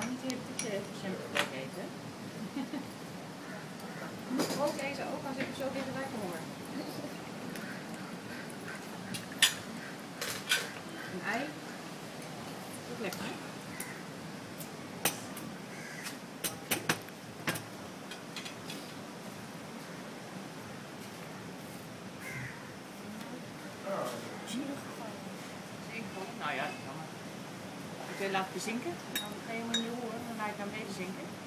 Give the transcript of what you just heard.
Nou, niet heel veel patiëntenplek eten. Brood eten ook als ik zo dichterbij kom hoor. Een ei. Ook lekker, hè? Nou ja, jammer. Ik wil laten bezinken. Dan ga je helemaal niet horen. Dan laat ik hem even zinken.